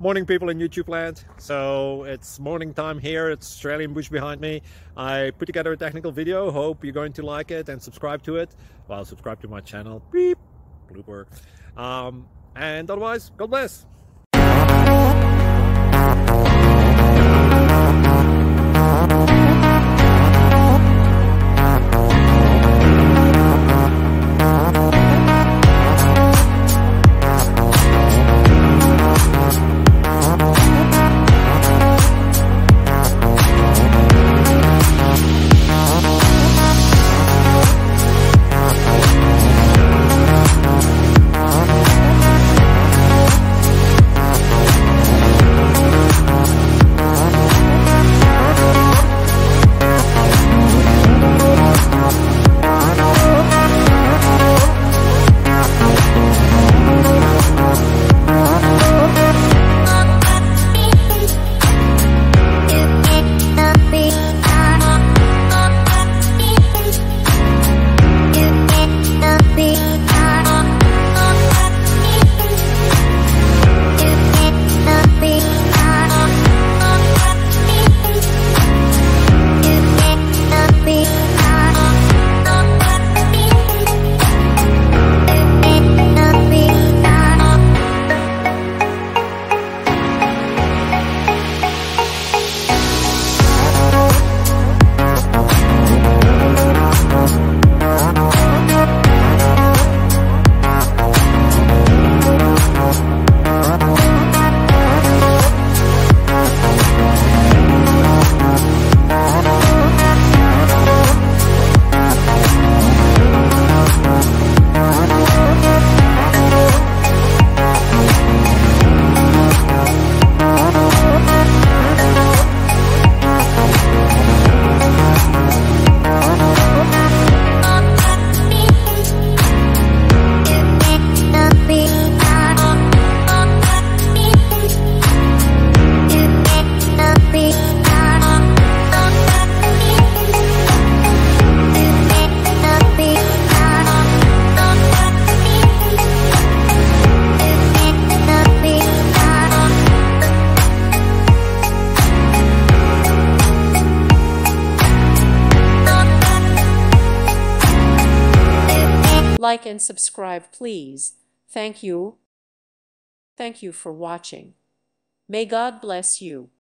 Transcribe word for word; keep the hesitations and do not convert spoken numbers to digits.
Morning, people in YouTube land. So it's morning time here. It's Australian bush behind me. I put together a technical video. Hope you're going to like it and subscribe to it. Well, subscribe to my channel. Beep. Blooper. Um, and otherwise, God bless. Like and subscribe, please. Thank you. Thank you for watching. May God bless you.